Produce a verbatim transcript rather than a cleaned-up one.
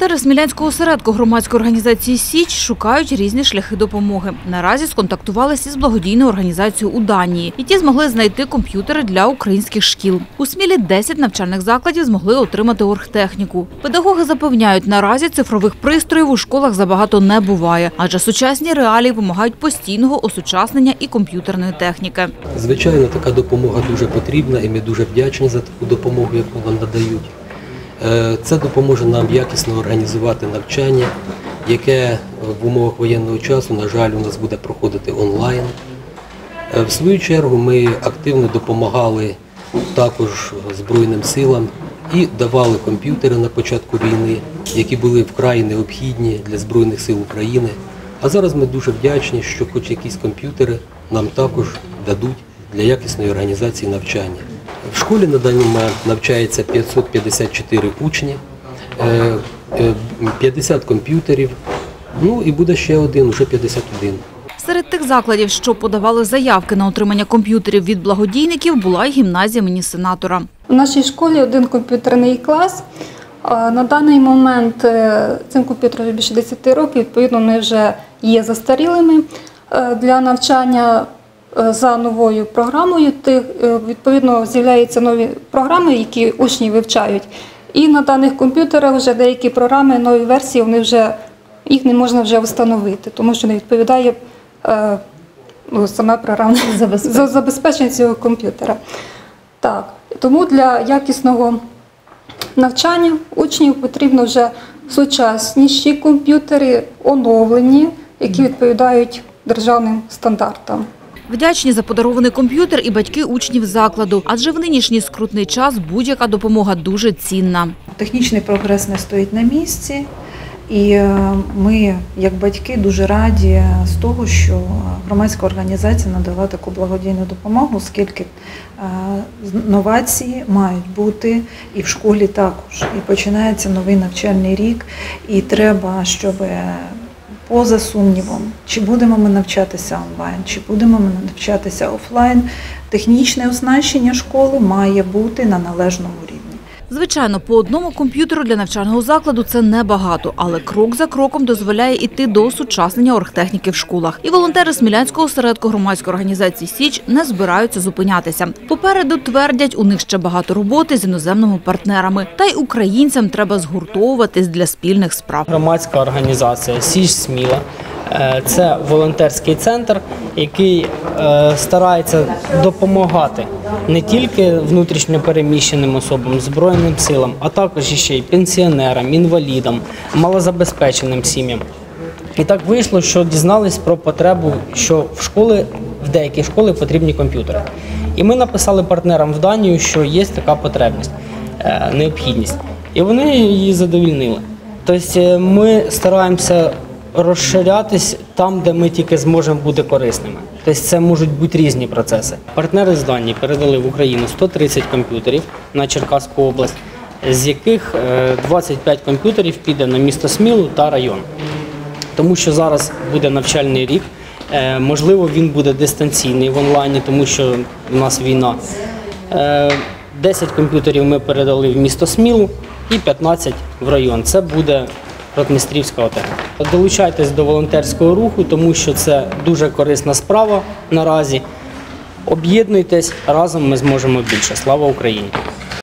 Волонтери Смілянського осередку громадської організації «Січ» шукають різні шляхи допомоги. Наразі сконтактувалися із благодійною організацією у Данії, і ті змогли знайти комп'ютери для українських шкіл. У Смілі десять навчальних закладів змогли отримати оргтехніку. Педагоги запевняють, наразі цифрових пристроїв у школах забагато не буває, адже сучасні реалії вимагають постійного осучаснення і комп'ютерної техніки. Звичайно, така допомога дуже потрібна, і ми дуже вдячні за таку допомогу, яку нам надають. Це допоможе нам якісно організувати навчання, яке в умовах воєнного часу, на жаль, у нас буде проходити онлайн. В свою чергу ми активно допомагали також Збройним силам і давали комп'ютери на початку війни, які були вкрай необхідні для Збройних сил України. А зараз ми дуже вдячні, що хоч якісь комп'ютери нам також дадуть для якісної організації навчання. В школі на даний момент навчається п'ятсот п'ятдесят чотири учні, п'ятдесят комп'ютерів, ну і буде ще один, вже п'ятдесят один. Серед тих закладів, що подавали заявки на отримання комп'ютерів від благодійників, була й гімназія імені Сенатора. У нашій школі один комп'ютерний клас. На даний момент цим комп'ютерам більше десяти років, відповідно, вони вже є застарілими для навчання. За новою програмою, відповідно, з'являються нові програми, які учні вивчають. І на даних комп'ютерах вже деякі програми, нові версії, вони вже, їх не можна вже встановити, тому що не відповідає ну, саме програмне забезпечення. забезпечення цього комп'ютера. Так, тому для якісного навчання учнів потрібно вже сучасніші комп'ютери, оновлені, які відповідають державним стандартам. Вдячні за подарований комп'ютер і батьки учнів закладу, адже в нинішній скрутний час будь-яка допомога дуже цінна. Технічний прогрес не стоїть на місці, і ми, як батьки, дуже раді з того, що громадська організація надала таку благодійну допомогу, оскільки новації мають бути і в школі також. І починається новий навчальний рік, і треба, щоб поза сумнівом, чи будемо ми навчатися онлайн, чи будемо ми навчатися офлайн, технічне оснащення школи має бути на належному рівні. Звичайно, по одному комп'ютеру для навчального закладу це небагато, але крок за кроком дозволяє йти до осучаснення оргтехніки в школах. І волонтери Смілянського осередку громадської організації «Січ» не збираються зупинятися. Попереду, твердять, у них ще багато роботи з іноземними партнерами. Та й українцям треба згуртовуватись для спільних справ. Громадська організація «Січ Сміла» – це волонтерський центр, який старається допомагати не тільки внутрішньо переміщеним особам, Збройним силам, а також ще й пенсіонерам, інвалідам, малозабезпеченим сім'ям. І так вийшло, що дізнались про потребу, що в школи, в деякі школи потрібні комп'ютери. І ми написали партнерам в Данію, що є така потребність, необхідність. І вони її задовольнили. Тобто ми стараємося розширятись там, де ми тільки зможемо бути корисними. Тобто це можуть бути різні процеси. Партнери з Данії передали в Україну сто тридцять комп'ютерів на Черкаську область, з яких двадцять п'ять комп'ютерів піде на місто Смілу та район. Тому що зараз буде навчальний рік, можливо, він буде дистанційний в онлайні, тому що у нас війна. десять комп'ютерів ми передали в місто Смілу і п'ятнадцять в район. Це буде Ротмістрівська ОТГ. Долучайтесь до волонтерського руху, тому що це дуже корисна справа наразі. Об'єднуйтесь, разом ми зможемо більше. Слава Україні!